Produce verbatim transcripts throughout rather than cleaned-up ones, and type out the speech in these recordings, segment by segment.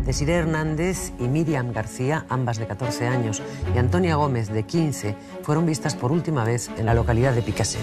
Desiree Hernández y Miriam García, ambas de catorce años, y Antonia Gómez, de quince, fueron vistas por última vez en la localidad de Picaset.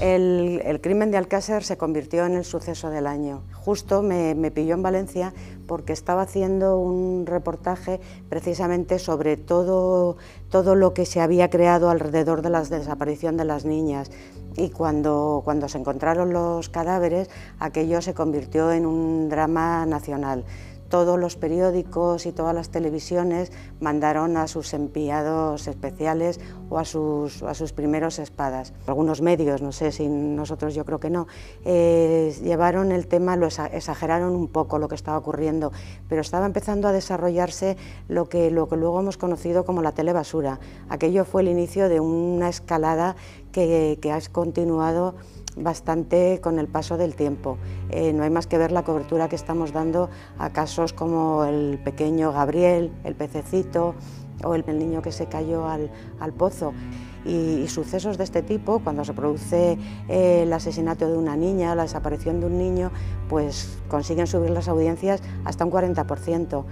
El, el crimen de Alcácer se convirtió en el suceso del año. Justo me, me pilló en Valencia porque estaba haciendo un reportaje precisamente sobre todo, todo lo que se había creado alrededor de la desaparición de las niñas. Y cuando, cuando se encontraron los cadáveres, aquello se convirtió en un drama nacional. Todos los periódicos y todas las televisiones mandaron a sus enviados especiales o a sus, a sus primeros espadas. Algunos medios, no sé si nosotros, yo creo que no, eh, llevaron el tema, lo exageraron un poco lo que estaba ocurriendo, pero estaba empezando a desarrollarse lo que, lo que luego hemos conocido como la telebasura. Aquello fue el inicio de una escalada que, que ha continuado bastante con el paso del tiempo. Eh, no hay más que ver la cobertura que estamos dando a casos como el pequeño Gabriel, el pececito o el, el niño que se cayó al, al pozo. Y, y sucesos de este tipo, cuando se produce eh, el asesinato de una niña, la desaparición de un niño, pues consiguen subir las audiencias hasta un cuarenta por ciento.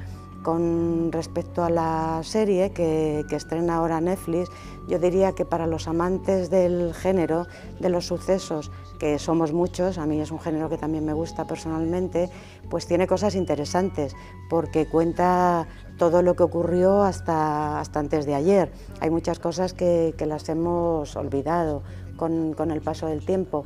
Con respecto a la serie que, que estrena ahora Netflix, yo diría que para los amantes del género, de los sucesos, que somos muchos, a mí es un género que también me gusta personalmente, pues tiene cosas interesantes, porque cuenta todo lo que ocurrió hasta, hasta antes de ayer. Hay muchas cosas que, que las hemos olvidado con, con el paso del tiempo.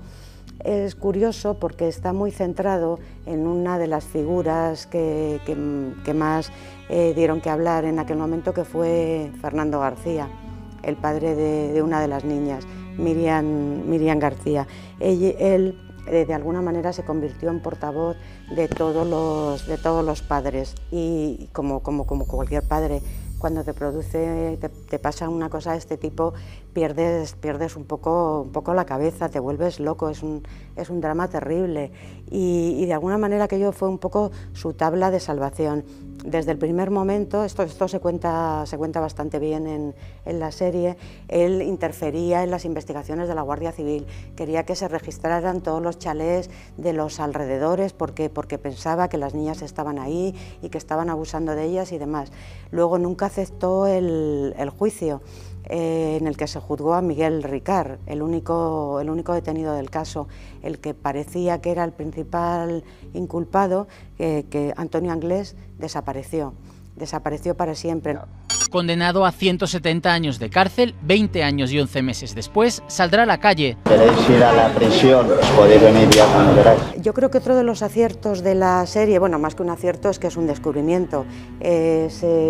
Es curioso porque está muy centrado en una de las figuras que, que, que más eh, dieron que hablar en aquel momento, que fue Fernando García, el padre de, de una de las niñas, Miriam, Miriam García. Él, él eh, de alguna manera se convirtió en portavoz de todos los, de todos los padres y como, como, como cualquier padre, cuando te produce, te, te pasa una cosa de este tipo, pierdes, pierdes un poco, un poco la cabeza, te vuelves loco, es un, es un drama terrible. Y, y de alguna manera aquello fue un poco su tabla de salvación. Desde el primer momento, esto, esto se, cuenta, se cuenta bastante bien en, en la serie, él interfería en las investigaciones de la Guardia Civil, quería que se registraran todos los chalés de los alrededores porque, porque pensaba que las niñas estaban ahí y que estaban abusando de ellas y demás. Luego nunca aceptó el, el juicio eh, en el que se juzgó a Miguel Ricard, el único, el único detenido del caso, el que parecía que era el principal inculpado, eh, que Antonio Anglés desapareció, desapareció para siempre. Condenado a ciento setenta años de cárcel, veinte años y once meses después, saldrá a la calle. ¿Queréis ir a la prisión? Podéis venir ya cuando queráis. Yo creo que otro de los aciertos de la serie, bueno, más que un acierto, es que es un descubrimiento. Eh,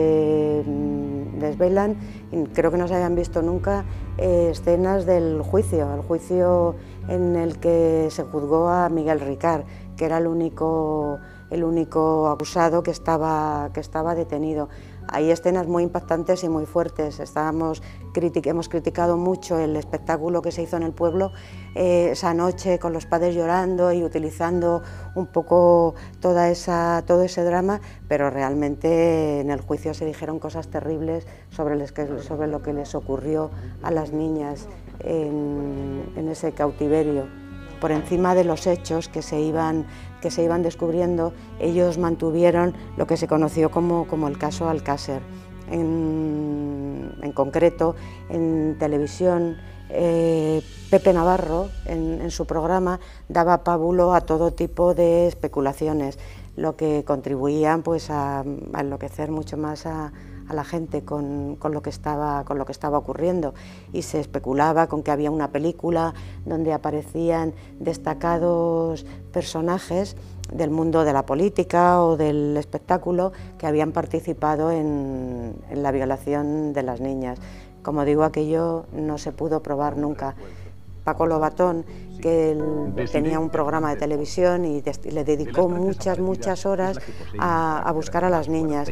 se desvelan, creo que no se habían visto nunca, eh, escenas del juicio, el juicio en el que se juzgó a Miguel Ricard, que era el único, el único acusado que estaba, que estaba detenido. Hay escenas muy impactantes y muy fuertes. Estábamos, hemos criticado mucho el espectáculo que se hizo en el pueblo eh, esa noche, con los padres llorando y utilizando un poco toda esa, todo ese drama, pero realmente en el juicio se dijeron cosas terribles sobre, les, sobre lo que les ocurrió a las niñas en, en ese cautiverio. Por encima de los hechos que se iban, que se iban descubriendo, ellos mantuvieron lo que se conoció como, como el caso Alcácer. En, en concreto, en televisión, eh, Pepe Navarro, en, en su programa, daba pábulo a todo tipo de especulaciones, lo que contribuían pues, a, a enloquecer mucho más a, a la gente con, con, lo que estaba, con lo que estaba ocurriendo, y se especulaba con que había una película donde aparecían destacados personajes del mundo de la política o del espectáculo que habían participado en, en la violación de las niñas. Como digo, aquello no se pudo probar nunca. Paco Lobatón, que él tenía un programa de televisión y le dedicó muchas, muchas horas a, a buscar a las niñas.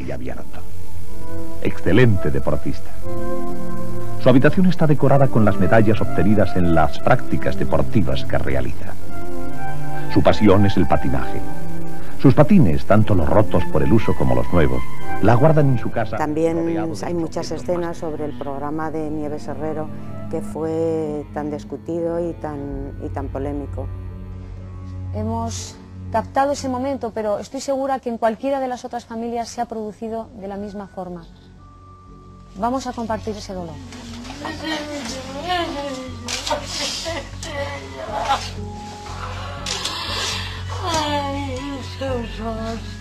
Excelente deportista. Su habitación está decorada con las medallas obtenidas en las prácticas deportivas que realiza. Su pasión es el patinaje. Sus patines, tanto los rotos por el uso como los nuevos, la guardan en su casa. También hay muchas escenas sobre el programa de Nieves Herrero que fue tan discutido y tan, y tan polémico. Hemos captado ese momento, pero estoy segura que en cualquiera de las otras familias se ha producido de la misma forma. Vamos a compartir ese dolor. Ay,